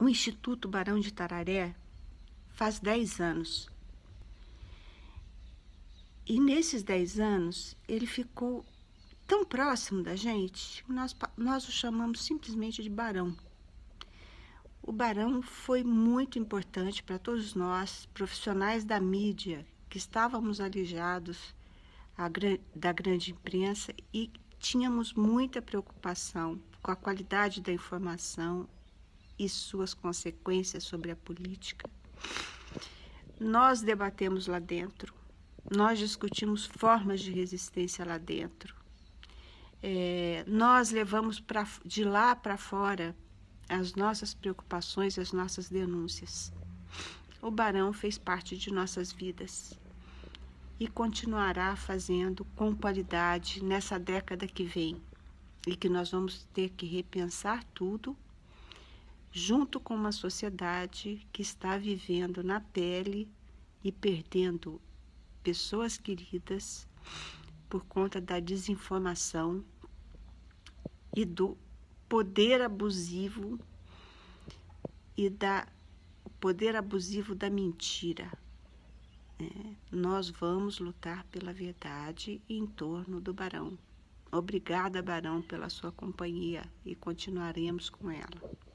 O Instituto Barão de Tararé faz 10 anos. E nesses 10 anos, ele ficou tão próximo da gente, que nós o chamamos simplesmente de Barão. O Barão foi muito importante para todos nós, profissionais da mídia, que estávamos alijados da grande imprensa e tínhamos muita preocupação com a qualidade da informação e suas consequências sobre a política. Nós debatemos lá dentro, nós discutimos formas de resistência lá dentro. Nós levamos de lá para fora as nossas preocupações, as nossas denúncias. O Barão fez parte de nossas vidas e continuará fazendo com qualidade nessa década que vem, e que nós vamos ter que repensar tudo junto com uma sociedade que está vivendo na pele e perdendo pessoas queridas por conta da desinformação e do poder abusivo da mentira. Nós vamos lutar pela verdade em torno do Barão. Obrigada, Barão, pela sua companhia, e continuaremos com ela.